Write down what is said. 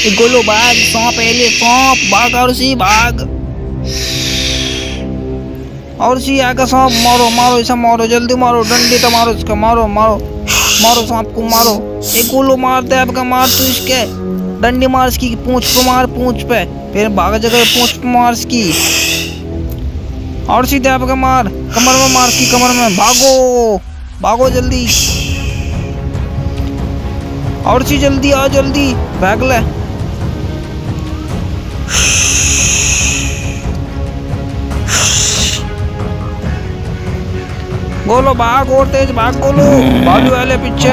गोलू भाग, सांप पहले सांप भाग, और सी भाग, और सी आगे सांप मारो मारो इसे मारो, जल्दी मारो, डंडी तो मारो इसका, मारो मारो मारो सांप को मारो। एक गोलू मारते आपका, मार तू इसके, डंडी मार इसकी पूंछ पे, मार पूंछ पे, फिर भाग जगह पूंछ पे मार इसकी, और सीधे आपका मार कमर में, मार इसकी कमर में, भागो भागो जल्दी, और सी जल्दी आओ, जल्दी भाग ले। गोलो भाग, और तेज भाग गोलो, भालू वाले पीछे।